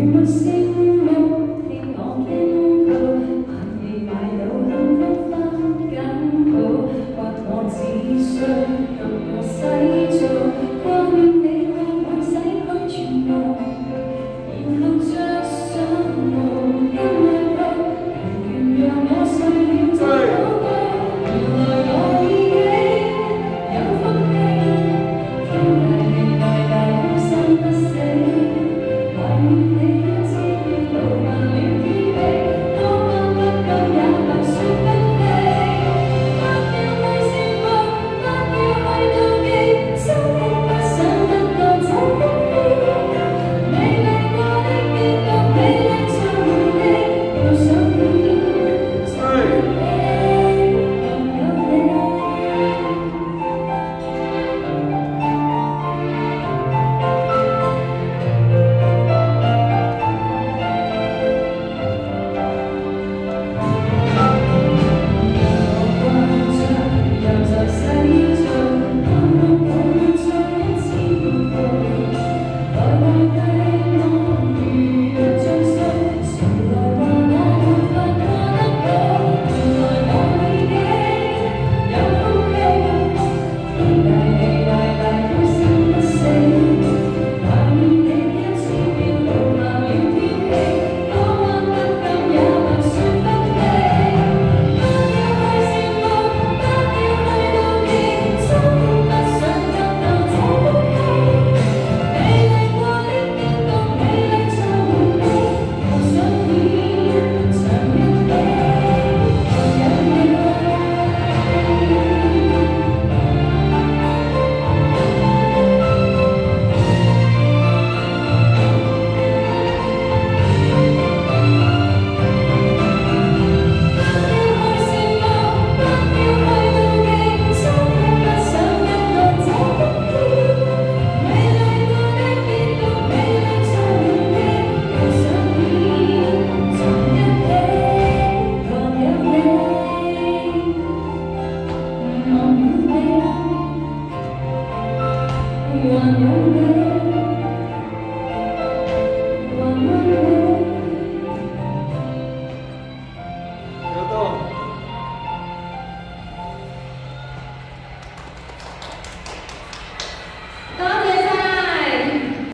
沒星目，聽我傾告，盼你買到幸福分緊抱，或我只需獨個洗澡，掛念你為我洗去全部，然後着上無根愛抱，疲倦讓我睡了就禱告，原來我已經有福氣，天大地大大都生不死。懷念你一次便勞煩了天地，多麼不甘也白雪不飛。不要去羨慕，不要去妒忌，心裏不想得到這福氣。美麗過的結局，美麗像回憶，又想你，想你，還有你。還有你，還有你。